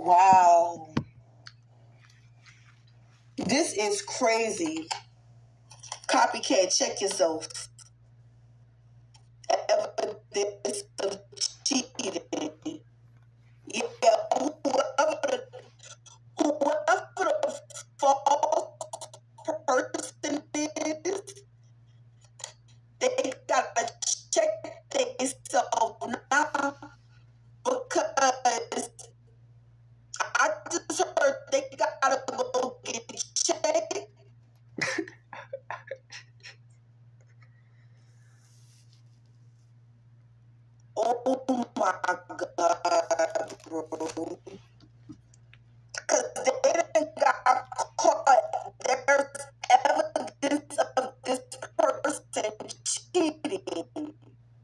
Wow. This is crazy. Copycat, check yourself. Evidence of cheating. Yeah, whoever the false person is, they gotta check themselves now, because I just heard they gotta go get checked. Oh my God, bro. Because they done got caught. There's evidence of this person cheating.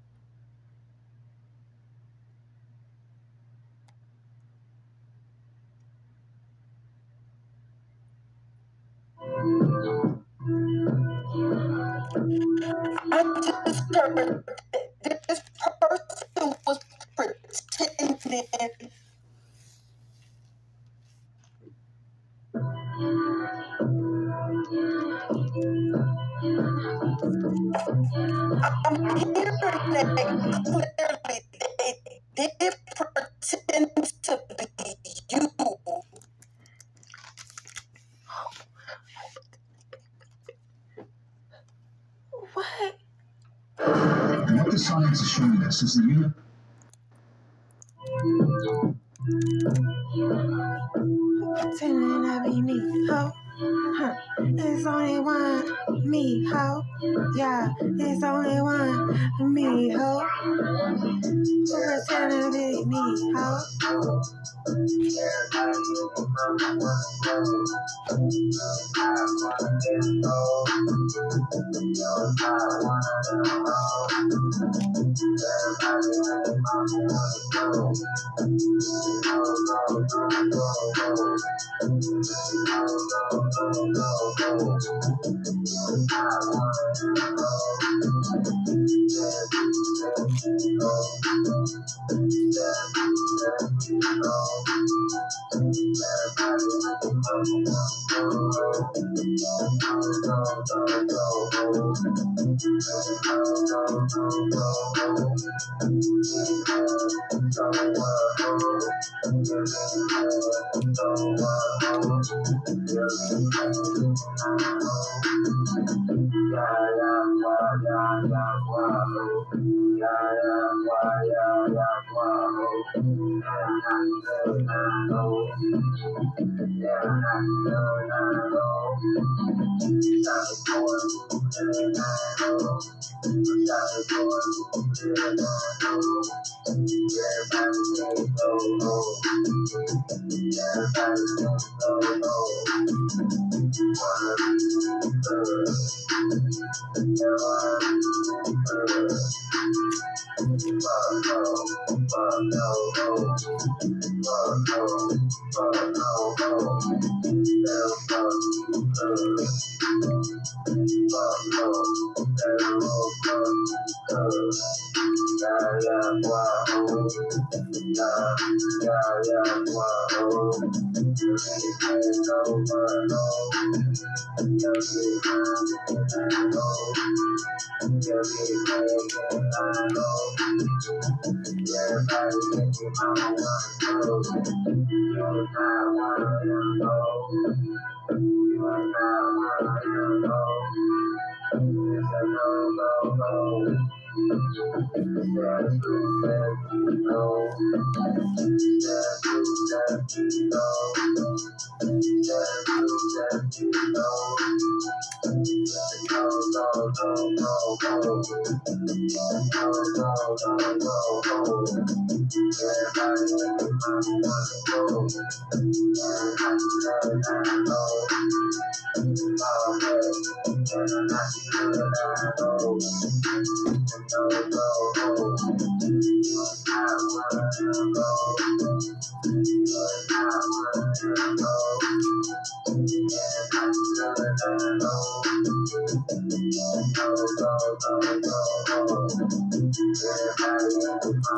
I just heard this person was pretending. I'm hearing that clearly. They did pretend to be you. What? And what the science is showing us is that pretending to be me, ho. Huh. It's only one me, ho. Yeah, it's only one me, ho. Pretending to be me, ho.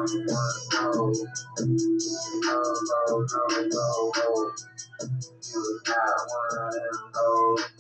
You was not one of them hoes.